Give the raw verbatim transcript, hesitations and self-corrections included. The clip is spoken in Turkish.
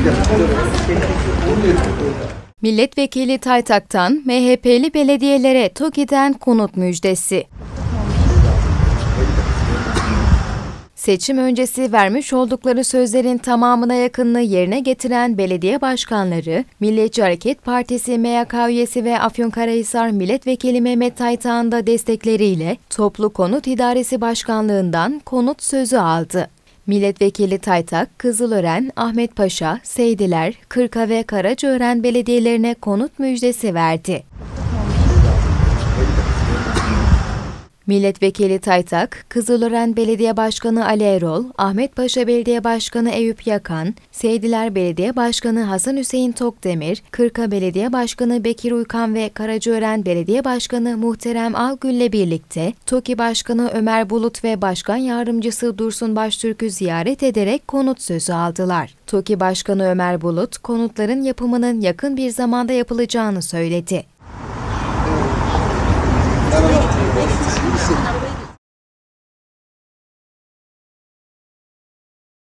Milletvekili Taytak'tan M H P'li belediyelere TOKİ'den konut müjdesi. Seçim öncesi vermiş oldukları sözlerin tamamına yakınını yerine getiren belediye başkanları, Milliyetçi Hareket Partisi M Y K üyesi ve Afyonkarahisar Milletvekili Mehmet Taytak'ın da destekleriyle Toplu Konut İdaresi Başkanlığından konut sözü aldı. Milletvekili Taytak, Kızılören, Ahmetpaşa, Seydiler, Kırka ve Karacaören belediyelerine konut müjdesi verdi. Milletvekili Taytak, Kızılören Belediye Başkanı Ali Erol, Ahmetpaşa Belediye Başkanı Eyüp Yakan, Seydiler Belediye Başkanı Hasan Hüseyin Tokdemir, Kırka Belediye Başkanı Bekir Uykan ve Karacaören Belediye Başkanı Muhterem Algül'le birlikte TOKİ Başkanı Ömer Bulut ve Başkan Yardımcısı Dursun Baştürk'ü ziyaret ederek konut sözü aldılar. TOKİ Başkanı Ömer Bulut, konutların yapımının yakın bir zamanda yapılacağını söyledi. Evet.